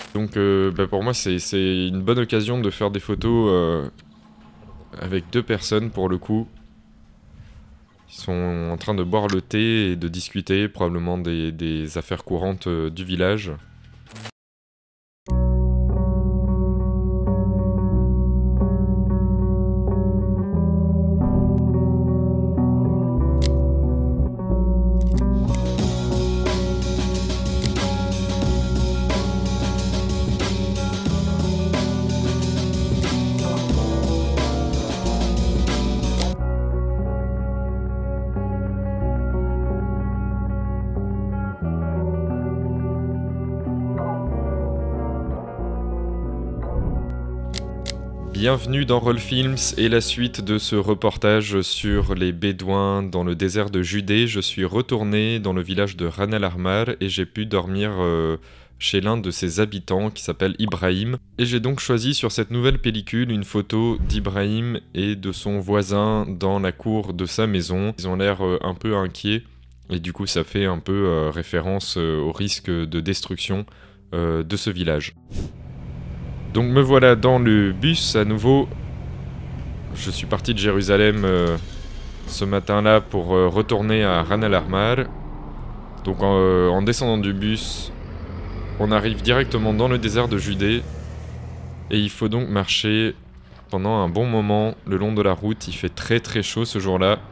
Donc pour moi c'est une bonne occasion de faire des photos avec deux personnes pour le coup. Ils sont en train de boire le thé et de discuter probablement des affaires courantes du village. Bienvenue dans Roll Films et la suite de ce reportage sur les Bédouins dans le désert de Judée. Je suis retourné dans le village de Ran El Ahmar et j'ai pu dormir chez l'un de ses habitants qui s'appelle Ibrahim. Et j'ai donc choisi sur cette nouvelle pellicule une photo d'Ibrahim et de son voisin dans la cour de sa maison. Ils ont l'air un peu inquiets et du coup ça fait un peu référence au risque de destruction de ce village. Donc me voilà dans le bus à nouveau. Je suis parti de Jérusalem ce matin-là pour retourner à Ran El Ahmar. Donc en descendant du bus, on arrive directement dans le désert de Judée. Et il faut donc marcher pendant un bon moment le long de la route. Il fait très très chaud ce jour-là.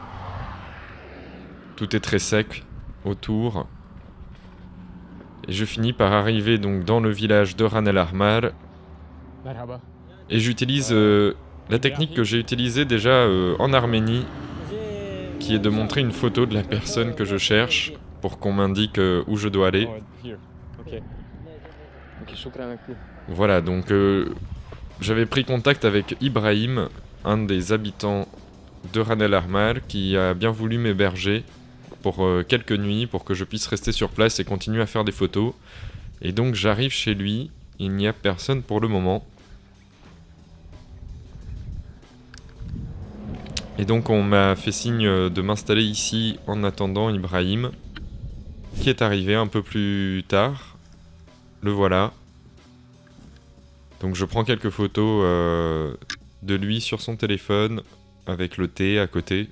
Tout est très sec autour. Et je finis par arriver donc dans le village de Ran El Ahmar. Et j'utilise la technique que j'ai utilisée déjà en Arménie, qui est de montrer une photo de la personne que je cherche pour qu'on m'indique où je dois aller. Voilà, donc j'avais pris contact avec Ibrahim, un des habitants de Ran El Ahmar, qui a bien voulu m'héberger pour quelques nuits, pour que je puisse rester sur place et continuer à faire des photos. Et donc j'arrive chez lui, il n'y a personne pour le moment. Et donc on m'a fait signe de m'installer ici en attendant Ibrahim, qui est arrivé un peu plus tard. Le voilà. Donc je prends quelques photos de lui sur son téléphone, avec le thé à côté.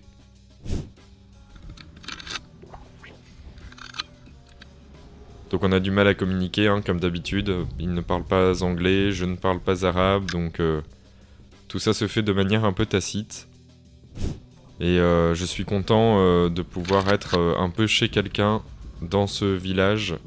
Donc on a du mal à communiquer, hein, comme d'habitude. Il ne parle pas anglais, je ne parle pas arabe, donc tout ça se fait de manière un peu tacite. Et je suis content de pouvoir être un peu chez quelqu'un dans ce village.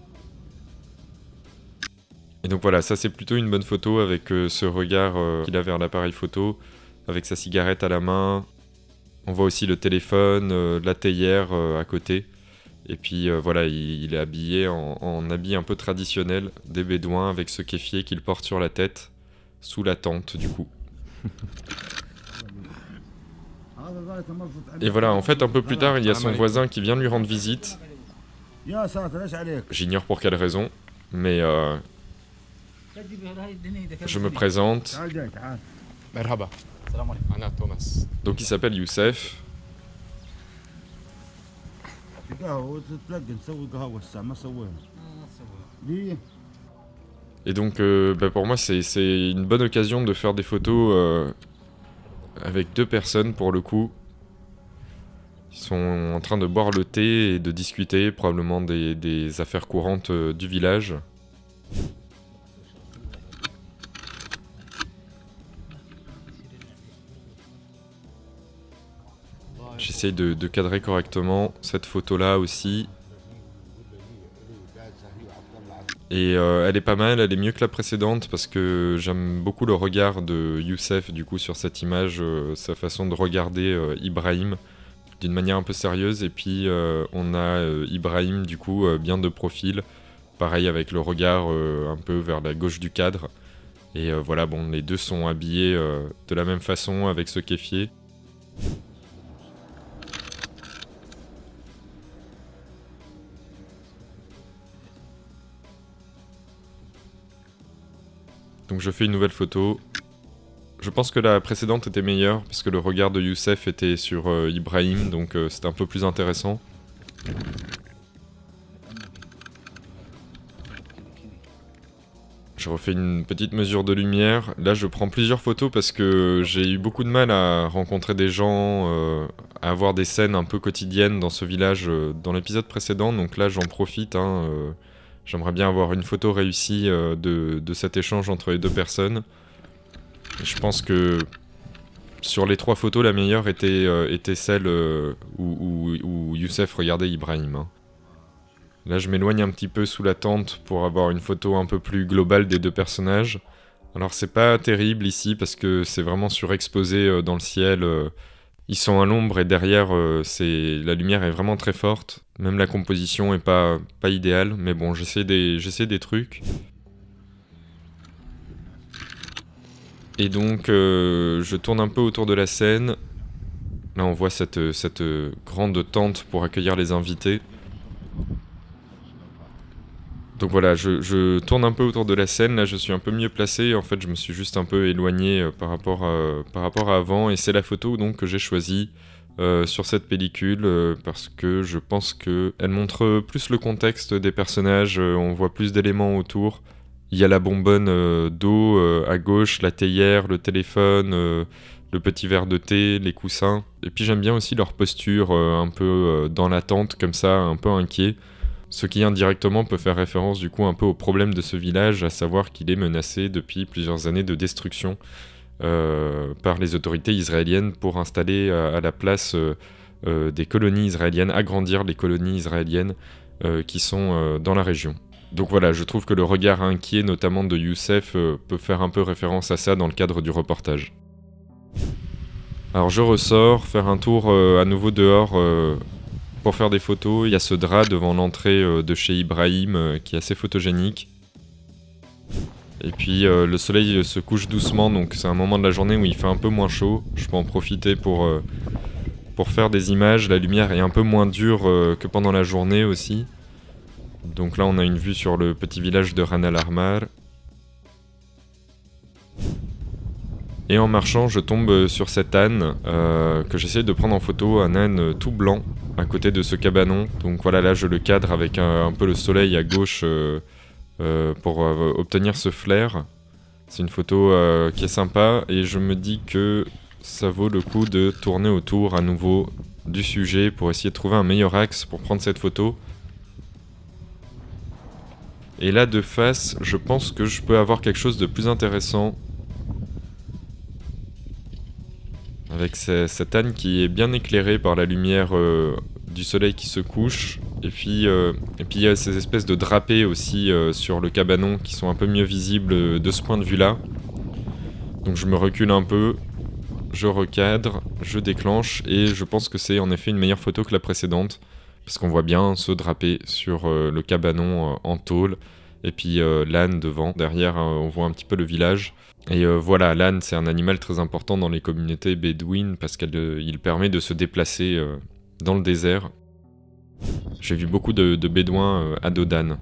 Et donc voilà, ça c'est plutôt une bonne photo avec ce regard qu'il a vers l'appareil photo, avec sa cigarette à la main. On voit aussi le téléphone, la théière à côté. Et puis voilà, il est habillé en habit un peu traditionnel des Bédouins, avec ce kéfier qu'il porte sur la tête, sous la tente du coup. Et voilà, en fait, un peu plus tard, il y a son voisin qui vient lui rendre visite. J'ignore pour quelle raison, mais je me présente. Donc il s'appelle Youssef. Et donc pour moi c'est une bonne occasion de faire des photos avec deux personnes pour le coup. Ils sont en train de boire le thé et de discuter probablement des affaires courantes du village. J'essaye de cadrer correctement cette photo-là aussi. Et elle est pas mal, elle est mieux que la précédente parce que j'aime beaucoup le regard de Youssef du coup sur cette image, sa façon de regarder Ibrahim d'une manière un peu sérieuse. Et puis on a Ibrahim du coup bien de profil, pareil avec le regard un peu vers la gauche du cadre. Et voilà, bon, les deux sont habillés de la même façon avec ce kéfier. Donc je fais une nouvelle photo. Je pense que la précédente était meilleure, parce que le regard de Youssef était sur Ibrahim, donc c'était un peu plus intéressant. Je refais une petite mesure de lumière. Là, je prends plusieurs photos parce que j'ai eu beaucoup de mal à rencontrer des gens, à avoir des scènes un peu quotidiennes dans ce village dans l'épisode précédent. Donc là, j'en profite. J'aimerais bien avoir une photo réussie de cet échange entre les deux personnes. Et je pense que sur les 3 photos, la meilleure était celle où Youssef regardait Ibrahim. Hein. Là, je m'éloigne un petit peu sous la tente pour avoir une photo un peu plus globale des deux personnages. Alors, c'est pas terrible ici parce que c'est vraiment surexposé dans le ciel. Ils sont à l'ombre et derrière, la lumière est vraiment très forte. Même la composition est pas idéale, mais bon, j'essaie des trucs. Et donc, je tourne un peu autour de la scène. Là, on voit cette grande tente pour accueillir les invités. Donc voilà, je tourne un peu autour de la scène, là je suis un peu mieux placé, en fait je me suis juste un peu éloigné par rapport à avant, et c'est la photo donc que j'ai choisie sur cette pellicule, parce que je pense qu'elle montre plus le contexte des personnages, on voit plus d'éléments autour. Il y a la bonbonne d'eau à gauche, la théière, le téléphone, le petit verre de thé, les coussins. Et puis j'aime bien aussi leur posture un peu dans l'attente, comme ça, un peu inquiet. Ce qui indirectement peut faire référence du coup un peu au problème de ce village, à savoir qu'il est menacé depuis plusieurs années de destruction par les autorités israéliennes pour installer à la place des colonies israéliennes, agrandir les colonies israéliennes qui sont dans la région. Donc voilà, je trouve que le regard inquiet notamment de Youssef peut faire un peu référence à ça dans le cadre du reportage. Alors je ressors, faire un tour à nouveau dehors pour faire des photos. Il y a ce drap devant l'entrée de chez Ibrahim qui est assez photogénique. Et puis le soleil se couche doucement, donc c'est un moment de la journée où il fait un peu moins chaud. Je peux en profiter pour faire des images. La lumière est un peu moins dure que pendant la journée aussi. Donc là on a une vue sur le petit village de Ran al-Ahmar. Et en marchant, je tombe sur cet âne que j'essaie de prendre en photo, un âne tout blanc à côté de ce cabanon. Donc voilà, là je le cadre avec un peu le soleil à gauche pour obtenir ce flair. C'est une photo qui est sympa et je me dis que ça vaut le coup de tourner autour à nouveau du sujet pour essayer de trouver un meilleur axe pour prendre cette photo. Et là de face, je pense que je peux avoir quelque chose de plus intéressant. Avec cet âne qui est bien éclairé par la lumière du soleil qui se couche. Et puis il y a ces espèces de drapés aussi sur le cabanon qui sont un peu mieux visibles de ce point de vue-là. Donc je me recule un peu, je recadre, je déclenche et je pense que c'est en effet une meilleure photo que la précédente. Parce qu'on voit bien ce drapé sur le cabanon en tôle. Et puis l'âne devant. Derrière, on voit un petit peu le village. Et voilà, l'âne, c'est un animal très important dans les communautés bédouines parce qu'il permet de se déplacer dans le désert. J'ai vu beaucoup de bédouins à dos d'âne.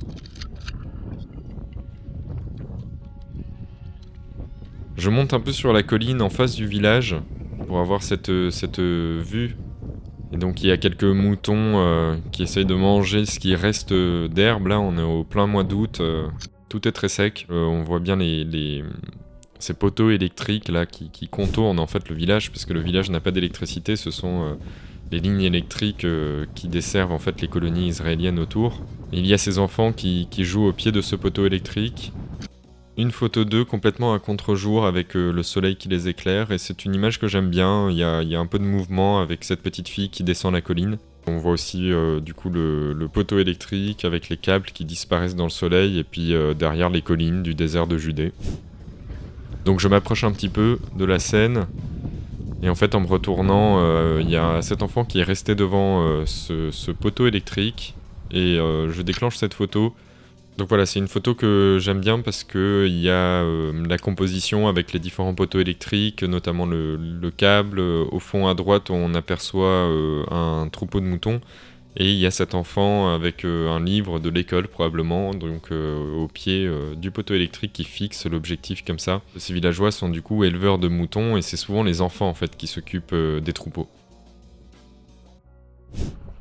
Je monte un peu sur la colline en face du village pour avoir cette vue. Et donc il y a quelques moutons qui essayent de manger ce qui reste d'herbe. Là, on est au plein mois d'août. Tout est très sec. On voit bien ces poteaux électriques là qui contournent en fait le village, parce que le village n'a pas d'électricité. Ce sont les lignes électriques qui desservent en fait les colonies israéliennes autour. Et il y a ces enfants qui jouent au pied de ce poteau électrique. Une photo d'eux complètement à contre-jour avec le soleil qui les éclaire, et c'est une image que j'aime bien. Il y a un peu de mouvement avec cette petite fille qui descend la colline. On voit aussi du coup le poteau électrique avec les câbles qui disparaissent dans le soleil, et puis derrière les collines du désert de Judée. Donc je m'approche un petit peu de la scène, et en fait en me retournant, il y a cet enfant qui est resté devant ce poteau électrique, et je déclenche cette photo. Donc voilà, c'est une photo que j'aime bien parce qu'il y a la composition avec les différents poteaux électriques, notamment le câble. Au fond à droite, on aperçoit un troupeau de moutons. Et il y a cet enfant avec un livre de l'école probablement, donc au pied du poteau électrique qui fixe l'objectif comme ça. Ces villageois sont du coup éleveurs de moutons et c'est souvent les enfants en fait qui s'occupent des troupeaux.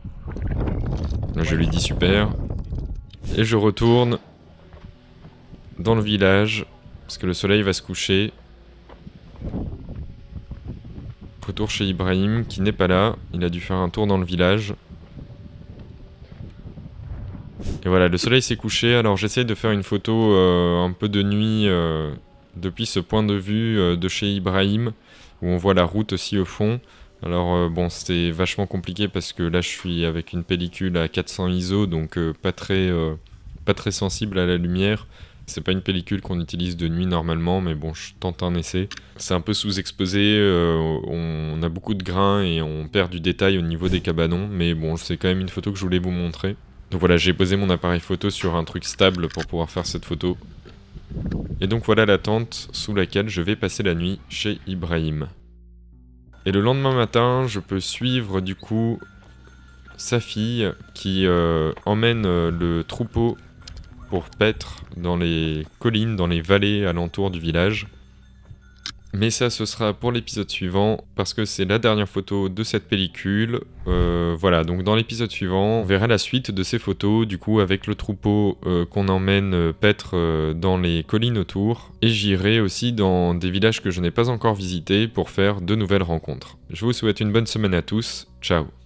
Là, je lui dis super. Et je retourne dans le village, parce que le soleil va se coucher. Retour chez Ibrahim, qui n'est pas là. Il a dû faire un tour dans le village. Et voilà, le soleil s'est couché, alors j'essaie de faire une photo un peu de nuit depuis ce point de vue de chez Ibrahim, où on voit la route aussi au fond. Alors bon, c'était vachement compliqué parce que là je suis avec une pellicule à 400 ISO, donc pas très sensible à la lumière. C'est pas une pellicule qu'on utilise de nuit normalement, mais bon, je tente un essai. C'est un peu sous-exposé, on a beaucoup de grains et on perd du détail au niveau des cabanons, mais bon, c'est quand même une photo que je voulais vous montrer. Donc voilà, j'ai posé mon appareil photo sur un truc stable pour pouvoir faire cette photo. Et donc voilà la tente sous laquelle je vais passer la nuit chez Ibrahim. Et le lendemain matin, je peux suivre du coup sa fille qui emmène le troupeau pour paître dans les collines, dans les vallées alentours du village. Mais ça, ce sera pour l'épisode suivant, parce que c'est la dernière photo de cette pellicule. Voilà, donc dans l'épisode suivant, on verra la suite de ces photos, du coup avec le troupeau qu'on emmène paître dans les collines autour. Et j'irai aussi dans des villages que je n'ai pas encore visités pour faire de nouvelles rencontres. Je vous souhaite une bonne semaine à tous, ciao.